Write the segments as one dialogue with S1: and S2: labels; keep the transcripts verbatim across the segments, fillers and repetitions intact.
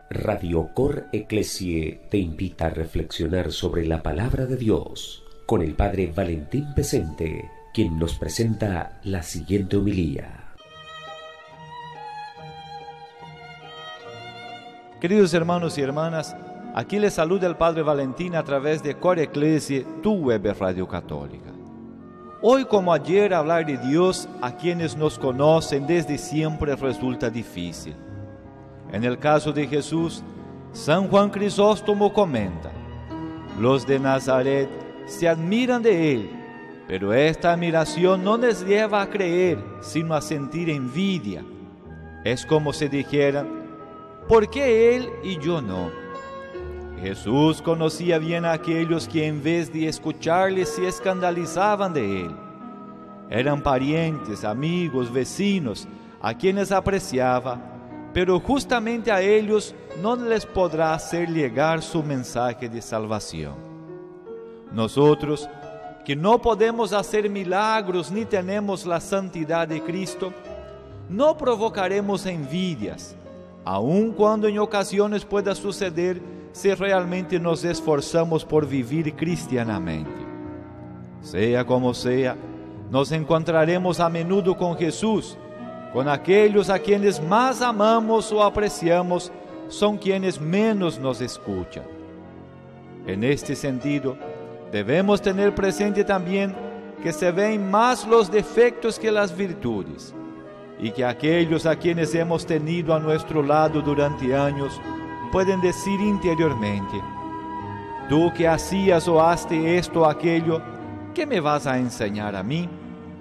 S1: Radio Cor Ecclesiae te invita a reflexionar sobre la palabra de Dios con el Padre Valentín Pesente, quien nos presenta la siguiente homilía.
S2: Queridos hermanos y hermanas, aquí les saluda el Padre Valentín a través de Cor Ecclesiae, tu web radio católica. Hoy, como ayer, hablar de Dios a quienes nos conocen desde siempre resulta difícil. En el caso de Jesús, San Juan Crisóstomo comenta: los de Nazaret se admiran de él, pero esta admiración no les lleva a creer, sino a sentir envidia. Es como si dijeran: ¿por qué él y yo no? Jesús conocía bien a aquellos que en vez de escucharle se escandalizaban de él. Eran parientes, amigos, vecinos, a quienes apreciaba, pero justamente a ellos no les podrá hacer llegar su mensaje de salvación. Nosotros, que no podemos hacer milagros ni tenemos la santidad de Cristo, no provocaremos envidias, aun cuando en ocasiones pueda suceder si realmente nos esforzamos por vivir cristianamente. Sea como sea, nos encontraremos a menudo con Jesús. Con aquellos a quienes más amamos o apreciamos, son quienes menos nos escuchan. En este sentido, debemos tener presente también que se ven más los defectos que las virtudes, y que aquellos a quienes hemos tenido a nuestro lado durante años pueden decir interiormente: tú que hacías o haste esto o aquello, ¿qué me vas a enseñar a mí?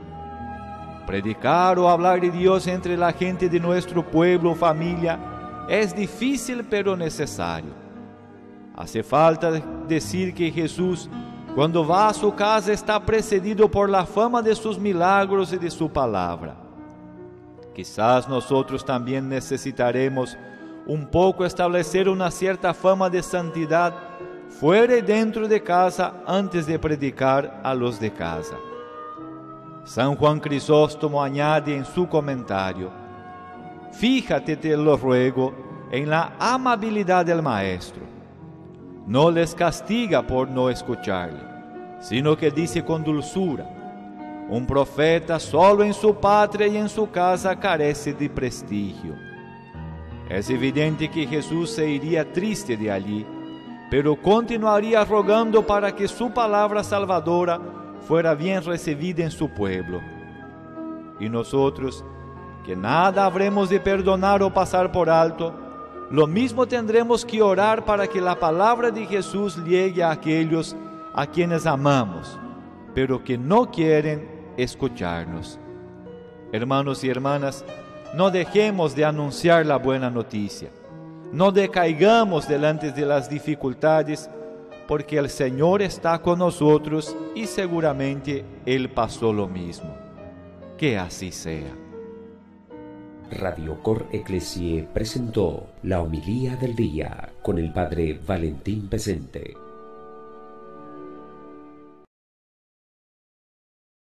S2: Predicar o hablar de Dios entre la gente de nuestro pueblo o familia es difícil pero necesario. Hace falta decir que Jesús, cuando va a su casa, está precedido por la fama de sus milagros y de su palabra. Quizás nosotros también necesitaremos un poco establecer una cierta fama de santidad fuera y dentro de casa antes de predicar a los de casa. San Juan Crisóstomo añade en su comentario: fíjate, te lo ruego, en la amabilidad del Maestro. No les castiga por no escucharle, sino que dice con dulzura: un profeta solo en su patria y en su casa carece de prestigio. Es evidente que Jesús se iría triste de allí, pero continuaría rogando para que su palabra salvadora fuera bien recibida en su pueblo. Y nosotros, que nada habremos de perdonar o pasar por alto, lo mismo tendremos que orar para que la palabra de Jesús llegue a aquellos a quienes amamos, pero que no quieren escucharnos. Hermanos y hermanas, no dejemos de anunciar la buena noticia. No decaigamos delante de las dificultades, porque el Señor está con nosotros y seguramente Él pasó lo mismo. Que así sea.
S1: Radio Cor Ecclesiae presentó la homilía del día con el Padre Valentín Pesente.